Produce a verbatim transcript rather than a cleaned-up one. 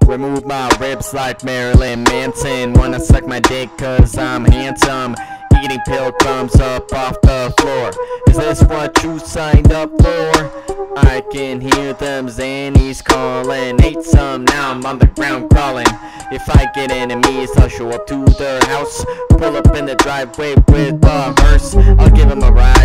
Remove my ribs like Marilyn Manson. Wanna suck my dick cause I'm handsome. Eating pilgrims up off the floor. Is this what you signed up for? I can hear them Xannies calling. Ate some, now I'm on the ground crawling. If I get enemies, I'll show up to their house. Pull up in the driveway with a hearse. I'll give them a ride.